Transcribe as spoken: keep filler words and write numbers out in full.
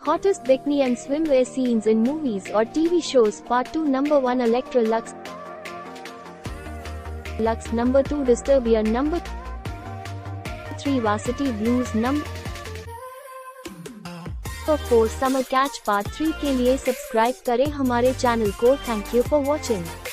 Hottest bikini and swimwear scenes in movies or T V shows. Part two. Number one, Electra Lux. Lux. Number two, Disturbia. Number three, Varsity Blues. Number four, Summer Catch. Part three के लिए subscribe करें हमारे channel को। Thank you for watching.